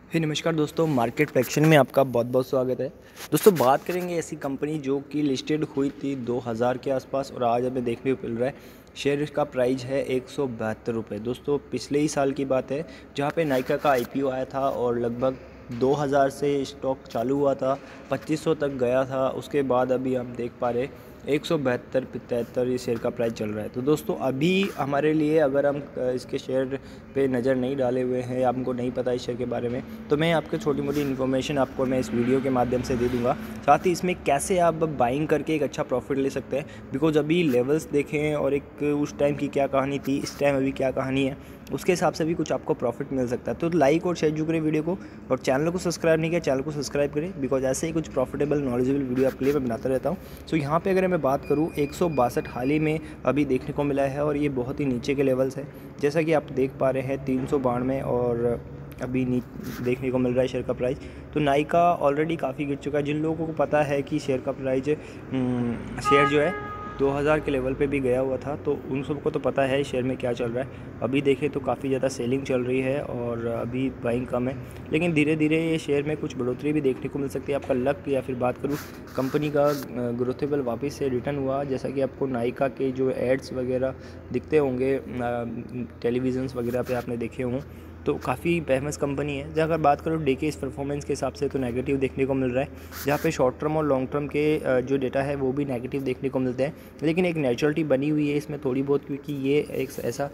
नमस्कार दोस्तों, market prediction में आपका बहुत बहुत स्वागत है। दोस्तों बात करेंगे ऐसी कंपनी जो कि लिस्टेड हुई थी 2000 के आसपास और आज हमें देखने को मिल रहा है शेयर का प्राइस है 172 रुपये। दोस्तों पिछले ही साल की बात है जहां पे नाइका का आईपीओ आया था और लगभग 2000 से स्टॉक चालू हुआ था, 2500 तक गया था। उसके बाद अभी हम देख पा रहे 172-73 ये शेयर का प्राइस चल रहा है। तो दोस्तों अभी हमारे लिए अगर हम इसके शेयर पे नज़र नहीं डाले हुए हैं या हमको नहीं पता इस शेयर के बारे में, तो मैं आपको छोटी मोटी इन्फॉर्मेशन आपको मैं इस वीडियो के माध्यम से दे दूंगा। साथ ही इसमें कैसे आप बाइंग करके एक अच्छा प्रॉफिट ले सकते हैं, बिकॉज अभी लेवल्स देखें और एक उस टाइम की क्या कहानी थी, इस टाइम अभी क्या कहानी है, उसके हिसाब से भी कुछ आपको प्रॉफिट मिल सकता है। तो लाइक और शेयर जरूर करें वीडियो को, और चैनल को सब्सक्राइब नहीं किया चैनल को सब्सक्राइब करें, बिकॉज ऐसे ही कुछ प्रॉफिटेबल नॉलेजेबल वीडियो आपके लिए मैं बनाता रहता हूँ। सो यहाँ पे अगर मैं बात करूँ 162 हाल ही में अभी देखने को मिला है और ये बहुत ही नीचे के लेवल्स है, जैसा कि आप देख पा रहे हैं 392 और अभी देखने को मिल रहा है शेयर का प्राइस। तो नाइका ऑलरेडी काफ़ी गिर चुका है। जिन लोगों को पता है कि शेयर का प्राइस शेयर जो है 2000 के लेवल पे भी गया हुआ था, तो उन सबको तो पता है शेयर में क्या चल रहा है। अभी देखें तो काफ़ी ज़्यादा सेलिंग चल रही है और अभी बाइंग कम है, लेकिन धीरे धीरे ये शेयर में कुछ बढ़ोतरी भी देखने को मिल सकती है। आपका लक या फिर बात करूँ कंपनी का ग्रोथेबल वापस से रिटर्न हुआ, जैसा कि आपको नाइका के जो एड्स वगैरह दिखते होंगे टेलीविज़न्स वगैरह पे आपने देखे हों, तो काफ़ी फेमस कंपनी है। जहाँ अगर बात करो डे के इस परफॉर्मेंस के हिसाब से तो नेगेटिव देखने को मिल रहा है, जहाँ पे शॉर्ट टर्म और लॉन्ग टर्म के जो डेटा है वो भी नेगेटिव देखने को मिलते हैं, लेकिन एक नेचुरलिटी बनी हुई है इसमें थोड़ी बहुत, क्योंकि ये एक ऐसा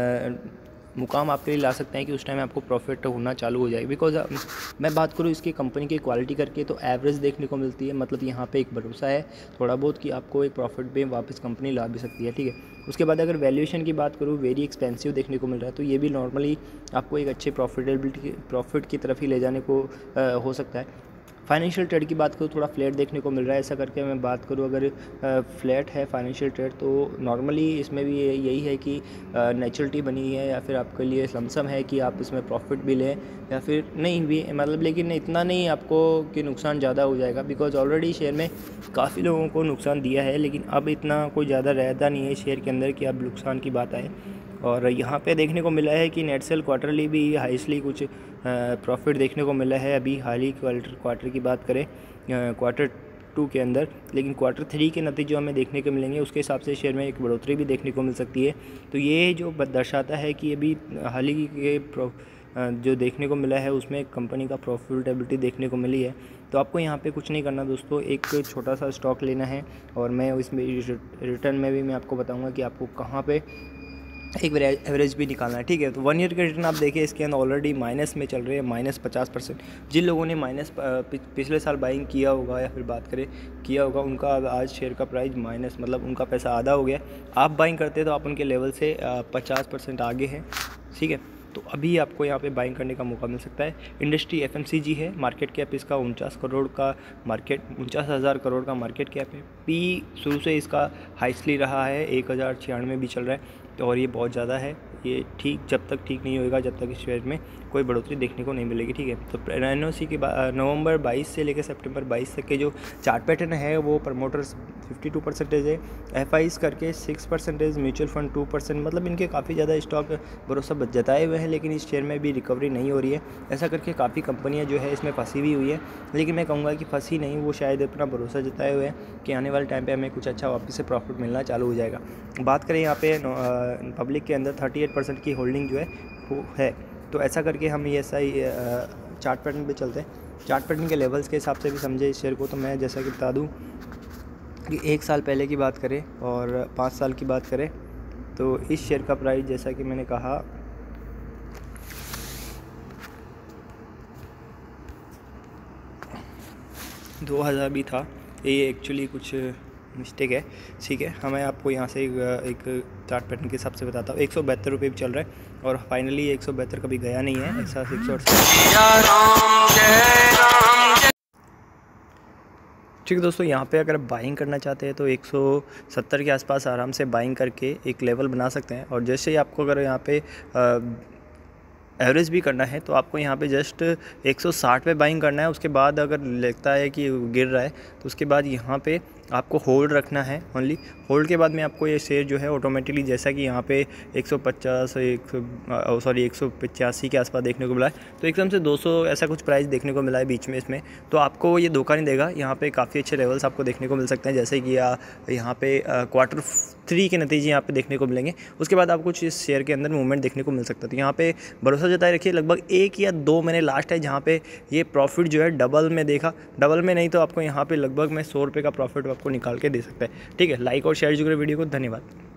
मुकाम आपके लिए ला सकते हैं कि उस टाइम आपको प्रॉफिट होना चालू हो जाएगा। बिकॉज मैं बात करूँ इसकी कंपनी की क्वालिटी करके तो एवरेज देखने को मिलती है, मतलब यहाँ पे एक भरोसा है थोड़ा बहुत कि आपको एक प्रॉफिट पे वापस कंपनी ला भी सकती है, ठीक है। उसके बाद अगर वैल्यूएशन की बात करूँ वेरी एक्सपेंसिव देखने को मिल रहा है, तो ये भी नॉर्मली आपको एक अच्छे प्रॉफिट की तरफ ही ले जाने को हो सकता है। फाइनेंशियल ट्रेड की बात करूँ थोड़ा फ्लैट देखने को मिल रहा है। ऐसा करके मैं बात करूँ अगर फ्लैट है फाइनेंशियल ट्रेड, तो नॉर्मली इसमें भी यही है कि नेचुरलिटी बनी है या फिर आपके लिए लमसम है कि आप इसमें प्रॉफिट भी लें या फिर नहीं भी, मतलब लेकिन इतना नहीं आपको कि नुकसान ज़्यादा हो जाएगा, बिकॉज ऑलरेडी शेयर में काफ़ी लोगों को नुकसान दिया है, लेकिन अब इतना कोई ज़्यादा रहता नहीं है शेयर के अंदर कि अब नुकसान की बात आए। और यहाँ पे देखने को मिला है कि नेट सेल क्वार्टरली भी हाईस्टली कुछ प्रॉफिट देखने को मिला है। अभी हाल ही क्वार्टर की बात करें क्वार्टर 2 के अंदर, लेकिन क्वार्टर 3 के नतीजे हमें देखने को मिलेंगे, उसके हिसाब से शेयर में एक बढ़ोतरी भी देखने को मिल सकती है। तो ये जो दर्शाता है कि अभी हाल ही के जो देखने को मिला है उसमें कंपनी का प्रॉफिटेबिलिटी देखने को मिली है। तो आपको यहाँ पे कुछ नहीं करना दोस्तों, एक छोटा सा स्टॉक लेना है और मैं इसमें रिटर्न में भी मैं आपको बताऊँगा कि आपको कहाँ पे एक एवरेज भी निकालना है, ठीक है। तो 1 ईयर का रिटर्न आप देखिए इसके अंदर ऑलरेडी माइनस में चल रहे हैं, -50%। जिन लोगों ने पिछले साल बाइंग किया होगा या फिर बात करें किया होगा, उनका आज शेयर का प्राइस माइनस, मतलब उनका पैसा आधा हो गया। आप बाइंग करते तो आप उनके लेवल से 50% आगे हैं, ठीक है। तो अभी आपको यहाँ पे बाइंग करने का मौका मिल सकता है। इंडस्ट्री एफएमसीजी है, मार्केट कैप इसका 49,000 करोड़ का मार्केट कैप है। पी शुरू से इसका हाईस्टली रहा है, 1096 भी चल रहा है, तो और ये बहुत ज़्यादा है। ये ठीक जब तक ठीक नहीं होएगा जब तक इस शेयर में कोई बढ़ोतरी देखने को नहीं मिलेगी, ठीक है। तो एनओसी की नवंबर 22 से लेकर सितंबर 22 तक के जो चार्ट पैटर्न है वो प्रमोटर्स 52% है, एफआईज करके 6%, म्यूचुअल फंड 2%, मतलब इनके काफ़ी ज़्यादा स्टॉक भरोसा जताए हुए हैं, लेकिन इस शेयर में भी रिकवरी नहीं हो रही है। ऐसा करके काफ़ी कंपनियां जो है इसमें फंसी हुई हुई है, लेकिन मैं कहूँगा कि फंसी नहीं, वो शायद अपना भरोसा जताए हुए हैं कि आने वाले टाइम पर हमें कुछ अच्छा वापस से प्रॉफिट मिलना चालू हो जाएगा। बात करें यहाँ पे पब्लिक के अंदर 38% की होल्डिंग जो है वो है। तो ऐसा करके हम ये सही चार्ट पैटर्न पे चलते हैं। चार्ट पैटर्न के लेवल्स के हिसाब से भी समझे इस शेयर को, तो मैं जैसा कि बता दूं कि 1 साल पहले की बात करें और 5 साल की बात करें, तो इस शेयर का प्राइस जैसा कि मैंने कहा 2000 भी था। ये एक्चुअली कुछ मिस्टेक है, ठीक है। हमें आपको यहाँ से एक चार्ट पैटर्न के हिसाब से बताता हूँ। 172 रुपये भी चल रहा है और फाइनली 172 कभी गया नहीं है, ऐसा 168। ठीक है दोस्तों, यहाँ पे अगर बाइंग करना चाहते हैं तो 170 के आसपास आराम से बाइंग करके एक लेवल बना सकते हैं। और जैसे ही आपको अगर यहाँ पे एवरेज भी करना है तो आपको यहाँ पे जस्ट 160 पे बाइंग करना है। उसके बाद अगर लगता है कि गिर रहा है तो उसके बाद यहाँ पे आपको होल्ड रखना है ओनली। होल्ड के बाद में आपको ये शेयर जो है ऑटोमेटिकली, जैसा कि यहाँ पे 185 के आसपास देखने को मिला है, तो एकदम से 200 ऐसा कुछ प्राइस देखने को मिला है बीच में इसमें। तो आपको ये धोखा नहीं देगा, यहाँ पे काफ़ी अच्छे लेवल्स आपको देखने को मिल सकते हैं, जैसे कि यहाँ पे Q3 के नतीजे यहाँ पे देखने को मिलेंगे। उसके बाद आपको कुछ इस शेयर के अंदर मूवमेंट देखने को मिल सकता है। तो यहाँ पे भरोसा जताए रखिए, लगभग 1 या 2 महीने लास्ट है जहाँ पे ये प्रॉफिट जो है डबल में देखा, डबल में नहीं तो आपको यहाँ पे लगभग मैं 100 रुपये का प्रॉफिट आपको निकाल के दे सकता है। ठीक है, लाइक और शेयर जो करें वीडियो को। धन्यवाद।